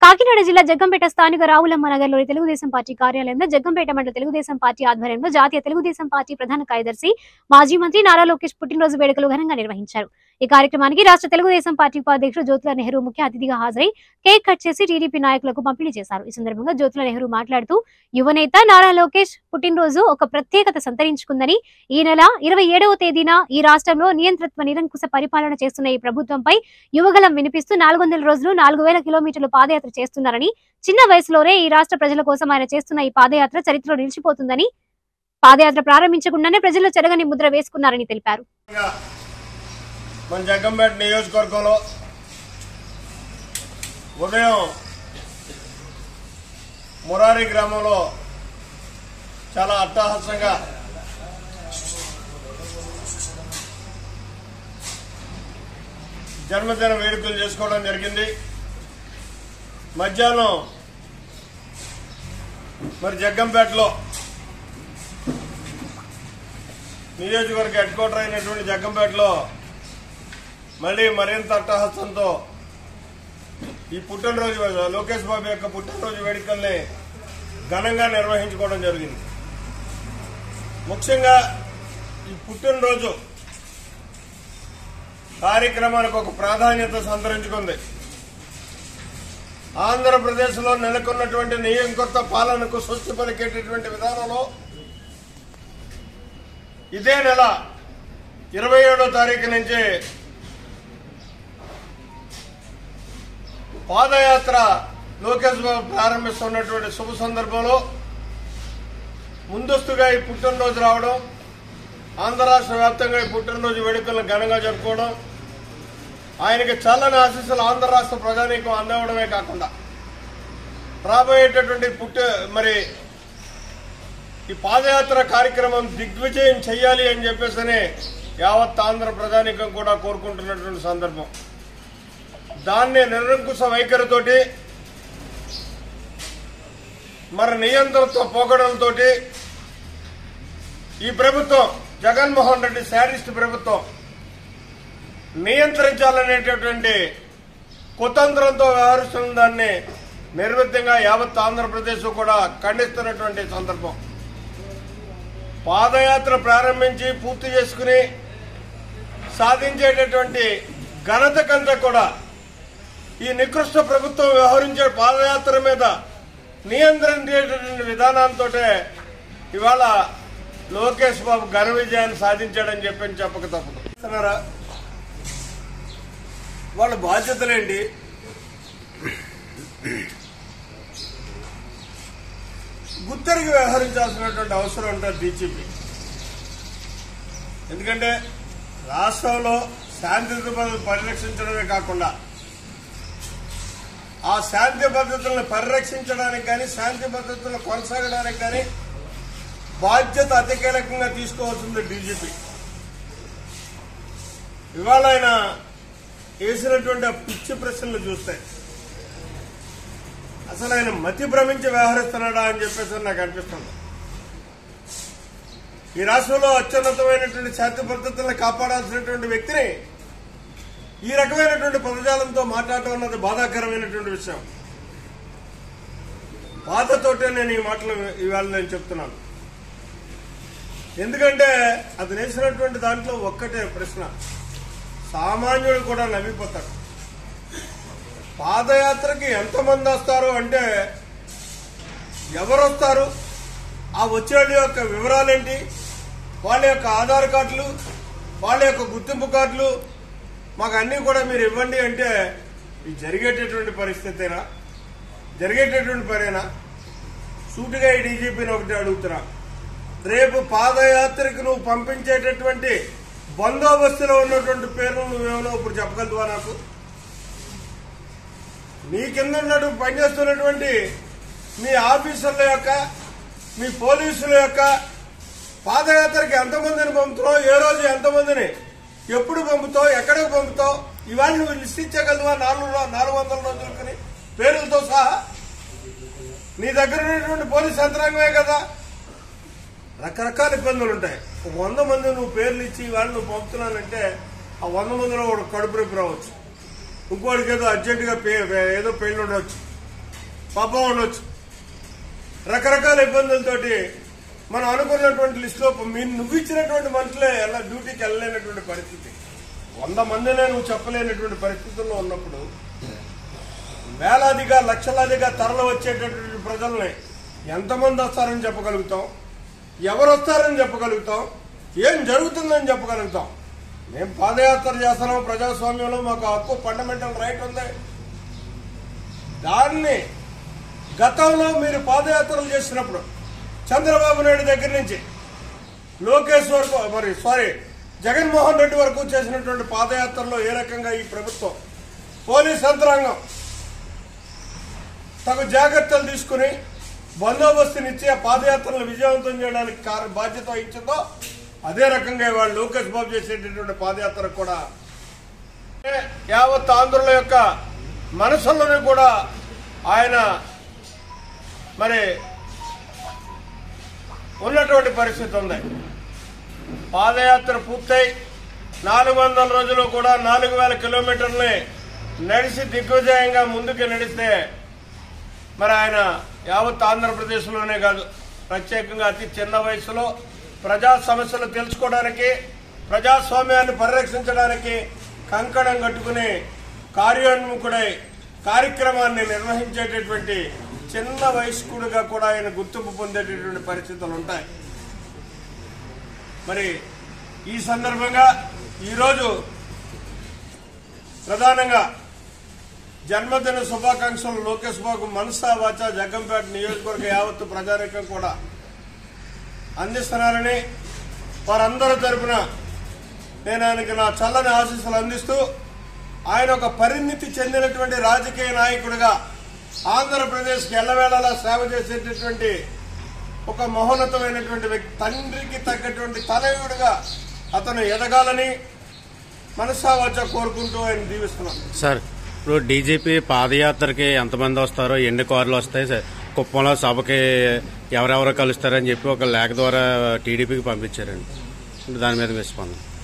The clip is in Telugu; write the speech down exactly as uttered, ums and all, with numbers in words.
కాకినాడ జిల్లా జగ్గంపేట స్థానిక రావులమ్మ నగర్లోని తెలుగుదేశం పార్టీ కార్యాలయంలో జగ్గంపేట మండల తెలుగుదేశం పార్టీ ఆధ్వర్యంలో జాతీయ తెలుగుదేశం పార్టీ ప్రధాన కార్యదర్శి మాజీ మంత్రి నారా లోకేష్ పుట్టినరోజు వేడుకలు ఘనంగా నిర్వహించారు। ఈ కార్యక్రమానికి రాష్ట్ర తెలుగుదేశం పార్టీ ఉపాధ్యక్షుడు జ్యోతుల నెహ్రూ ముఖ్య అతిథిగా హాజరై కేక్ కట్ చేసి టీడీపీ నాయకులకు పంపిణీ చేశారు। ఈ సందర్భంగా జ్యోతుల నెహ్రూ మాట్లాడుతూ యువనేత నారా లోకేష్ పుట్టినరోజు ఒక ప్రత్యేకత సంతరించుకుందని, ఈ నెల ఇరవై ఏడవ తేదీన ఈ రాష్ట్రంలో నియంతృత్వ నిరంకుశ పరిపాలన చేస్తున్న ఈ ప్రభుత్వంపై యువగలం వినిపిస్తూ నాలుగు వందల రోజులు నాలుగు వేల కిలోమీటర్లు పాదయాత్ర చేస్తున్నారని, చిన్న వయసులోనే ఈ రాష్ట్ర ప్రజల కోసం ఆయన చేస్తున్న ఈ పాదయాత్ర చరిత్రలో నిలిచిపోతుందని, పాదయాత్ర ప్రారంభించకుండానే ప్రజల్లో చెరగని ముద్ర వేసుకున్నారని తెలిపారు। మన జగ్గంపేట నియోజకవర్గంలో ఉదయం మురారి గ్రామంలో చాలా అట్టహాసంగా జన్మదిన వేడుకలు చేసుకోవడం జరిగింది। మధ్యాహ్నం మరి జగ్గంపేటలో నియోజకవర్గ హెడ్ క్వార్టర్ అయినటువంటి జగ్గంపేటలో మళ్లీ మరింత అట్టహాసంతో ఈ పుట్టినరోజు లోకేష్ బాబు యొక్క పుట్టినరోజు వేడుకల్ని ఘనంగా నిర్వహించుకోవడం జరిగింది। ముఖ్యంగా ఈ పుట్టినరోజు కార్యక్రమానికి ఒక ప్రాధాన్యత సంతరించుకుంది। ఆంధ్రప్రదేశ్లో నెలకొన్నటువంటి నియంతృత్వ పాలనకు స్వస్తి పలికేటటువంటి విధానంలో ఇదే నెల ఇరవై ఏడో తారీఖు నుంచి పాదయాత్ర లోకేష్ బాబు ప్రారంభిస్తున్నటువంటి శుభ సందర్భంలో ముందస్తుగా ఈ పుట్టినరోజు రావడం, ఆంధ్ర రాష్ట్ర వ్యాప్తంగా ఈ పుట్టినరోజు వేడుకలను ఘనంగా జరుపుకోవడం, ఆయనకి చల్లని ఆశీస్సులు ఆంధ్ర రాష్ట్ర ప్రజానీకం అందివ్వడమే కాకుండా రాబోయేటటువంటి పుట్టి మరి ఈ పాదయాత్ర కార్యక్రమం దిగ్విజయం చేయాలి అని చెప్పేసి యావత్ ఆంధ్ర ప్రజానీకం కూడా కోరుకుంటున్నటువంటి సందర్భం। దాన్ని నిరంకుశ వైఖరితోటి మరి నియంత్రణతో పోగడలతోటి ఈ ప్రభుత్వం జగన్మోహన్ రెడ్డి శాడిస్ట్ ప్రభుత్వం నియంత్రించాలనేటటువంటి కుతంత్రంతో వ్యవహరిస్తున్న దాన్ని నిర్విత్తంగా యావత్ ఆంధ్రప్రదేశ్ కూడా ఖండిస్తున్నటువంటి సందర్భం। పాదయాత్ర ప్రారంభించి పూర్తి చేసుకుని సాధించేటటువంటి ఘనత కంటే కూడా ఈ నికృష్ట ప్రభుత్వం వ్యవహరించే పాదయాత్ర మీద నియంత్రించేటటువంటి విధానంతో ఇవాళ లోకేష్ బాబు ఘన విజయాన్ని సాధించాడని చెప్పని చెప్పక తప్పదు। వాళ్ళ బాధ్యతలేంటి? గుత్తరికి వ్యవహరించాల్సినటువంటి అవసరం ఉంటుంది డీజీపీ। ఎందుకంటే రాష్ట్రంలో శాంతి భద్రతలు పరిరక్షించడమే కాకుండా ఆ శాంతి భద్రతలను పరిరక్షించడానికి కానీ శాంతి భద్రతలను కొనసాగడానికి కానీ బాధ్యత అతి కీలకంగా తీసుకోవాల్సింది డీజీపీ। ఇవాళ ఆయన వేసినటువంటి ఆ పిచ్చి ప్రశ్నలు చూస్తే అసలు ఆయన మతి భ్రమించి వ్యవహరిస్తున్నాడా అని చెప్పేసి నాకు అనిపిస్తుంది। ఈ రాష్ట్రంలో అత్యున్నతమైనటువంటి శాంతి భద్రతలను కాపాడాల్సినటువంటి వ్యక్తిని ఈ రకమైనటువంటి పదజాలంతో మాట్లాడటం అన్నది బాధాకరమైనటువంటి విషయం। బాధతోటే నేను ఈ మాటలు ఇవాళ నేను చెప్తున్నాను। ఎందుకంటే అది వేసినటువంటి దాంట్లో ఒక్కటే ప్రశ్న, సామాన్యుడు కూడా నవ్విపోతాడు। పాదయాత్రకి ఎంతమంది వస్తారు అంటే ఎవరు వస్తారు, ఆ వచ్చేళ్ళ యొక్క వివరాలేంటి, వాళ్ళ యొక్క ఆధార్ కార్డులు, వాళ్ళ యొక్క గుర్తింపు కార్డులు మాకు అన్నీ కూడా మీరు ఇవ్వండి అంటే ఇది జరిగేటటువంటి పరిస్థితేనా? జరిగేటటువంటి పనేనా? సూటిగా ఈ డీజీపీని ఒకటి అడుగుతున్నా, రేపు పాదయాత్రకు నువ్వు పంపించేటటువంటి బందోబస్తులో ఉన్నటువంటి పేర్లు నువ్వేమో ఇప్పుడు చెప్పగలవా? నాకు నీ కింద ఉన్నట్టు పనిచేస్తున్నటువంటి మీ ఆఫీసర్ల యొక్క మీ పోలీసుల యొక్క పాదయాత్రకి ఎంతమందిని పంపుతున్నావు, ఏ రోజు ఎంతమందిని ఎప్పుడు పంపుతావు, ఎక్కడికి పంపుతావు, ఇవాళ నువ్వు లిస్ట్ ఇచ్చగలవా? నాలుగు నాలుగు వందల రోజులకి పేర్లతో సహా నీ దగ్గర ఉన్నటువంటి పోలీస్ యంత్రాంగమే కదా। రకరకాల ఇబ్బందులు ఉంటాయి। ఒక వంద మంది నువ్వు పేర్లు ఇచ్చి ఇవాళ నువ్వు పంపుతున్నానంటే ఆ వంద మందిలో ఒక కడుపు నొప్పి రావచ్చు, ఇంకోటికి ఏదో అర్జెంటుగా ఏదో పెళ్లి ఉండవచ్చు, పాపం ఉండొచ్చు. రకరకాల ఇబ్బందులతోటి మనం అనుకున్నటువంటి లిస్టులో మీరు నువ్వు ఇచ్చినటువంటి మనుషులే ఎలా డ్యూటీకి వెళ్ళలేనటువంటి పరిస్థితి, వంద మందినే నువ్వు చెప్పలేనటువంటి పరిస్థితుల్లో ఉన్నప్పుడు వేలాదిగా లక్షలాదిగా తరలి వచ్చేటటువంటి ప్రజల్ని ఎంతమంది వస్తారని చెప్పగలుగుతాం, ఎవరు వస్తారని చెప్పగలుగుతాం, ఏం జరుగుతుందని చెప్పగలుగుతాం. మేము పాదయాత్ర చేస్తున్నాం, ప్రజాస్వామ్యంలో మాకు హక్కు ఫండమెంటల్ రైట్ ఉంది. దాన్ని గతంలో మీరు పాదయాత్రలు చేసినప్పుడు చంద్రబాబు నాయుడు దగ్గర నుంచి లోకేష్ వరకు మరి సారీ జగన్మోహన్ రెడ్డి వరకు చేసినటువంటి పాదయాత్రలో ఏ రకంగా ఈ ప్రభుత్వం పోలీస్ యంత్రాంగం తగు జాగ్రత్తలు తీసుకుని బందోబస్తునిచ్చి ఆ పాదయాత్రలను విజయవంతం చేయడానికి బాధ్యత వహించిందో అదే రకంగా వాళ్ళు లోకేష్ బాబు చేసేటటువంటి పాదయాత్ర కూడా యావత్ ఆంధ్రుల యొక్క మనసులను కూడా ఆయన మరి ఉన్నటువంటి పరిస్థితి ఉంది. పాదయాత్ర పూర్తయి నాలుగు వందల రోజులు కూడా నాలుగు వేల కిలోమీటర్లని నడిచి దిగ్విజయంగా ముందుకు నడిస్తే మరి ఆయన యావత్ ఆంధ్రప్రదేశ్లోనే కాదు, ప్రత్యేకంగా అతి చిన్న వయసులో ప్రజా సమస్యలు తెలుసుకోవడానికి, ప్రజాస్వామ్యాన్ని పరిరక్షించడానికి కంకణం కట్టుకుని కార్యోన్ముఖుడై కార్యక్రమాన్ని నిర్వహించేటటువంటి చిన్న వయస్కుడిగా కూడా ఆయన గుర్తింపు పొందేటటువంటి పరిస్థితులు ఉంటాయి. మరి ఈ సందర్భంగా ఈరోజు ప్రధానంగా జన్మదిన శుభాకాంక్షలు లోకేష్ బాబు మనసా వాచ జగ్గంపేట నియోజకవర్గ యావత్తు ప్రజానీకం కూడా అందిస్తున్నారని వారందరి తరఫున నేను ఆయనకి నా చల్లని ఆశీస్సులు అందిస్తూ ఆయన ఒక పరిణితి చెందినటువంటి రాజకీయ నాయకుడిగా ఆంధ్రప్రదేశ్కి ఎల్లవేళలా సేవ చేసేటటువంటి ఒక మహోన్నతమైనటువంటి వ్యక్తి, తండ్రికి తగ్గటువంటి తనయుడిగా అతను ఎదగాలని మనసా వాచ కోరుకుంటూ ఆయన దీవిస్తున్నాం. సార్, ఇప్పుడు డీజీపీ పాదయాత్రకి ఎంతమంది వస్తారో, ఎన్ని కార్లు వస్తాయి, కుప్పంలో సభకి ఎవరెవరో కలుస్తారని చెప్పి ఒక లేఖ ద్వారా టీడీపీకి పంపించారండి. దాని మీద మీ స్పందన?